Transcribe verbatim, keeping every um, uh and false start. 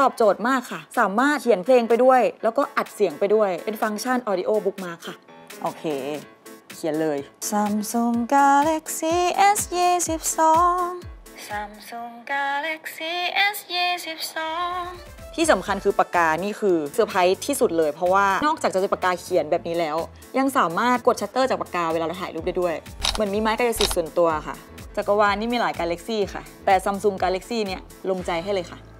ตอบโจทย์มากค่ะสามารถเขียนเพลงไปด้วยแล้วก็อัดเสียงไปด้วยเป็นฟังก์ชัน Audio Bookmark ค่ะโอเคเขียนเลย Samsung Galaxy เอส ยี่สิบสอง Samsung Galaxy เอส ยี่สิบสองที่สำคัญคือปากกานี่คือเซอร์ไพรส์ที่สุดเลยเพราะว่านอกจากจะเป็นปากกาเขียนแบบนี้แล้วยังสามารถกดชัตเตอร์จากปากกาเวลาเราถ่ายรูปได้ด้วยเหมือนมีไม้กายสิทธิ์ส่วนตัวค่ะจักรวาลนี่มีหลาย Galaxy ค่ะแต่ Samsung Galaxy เนี่ยลงใจให้เลยค่ะ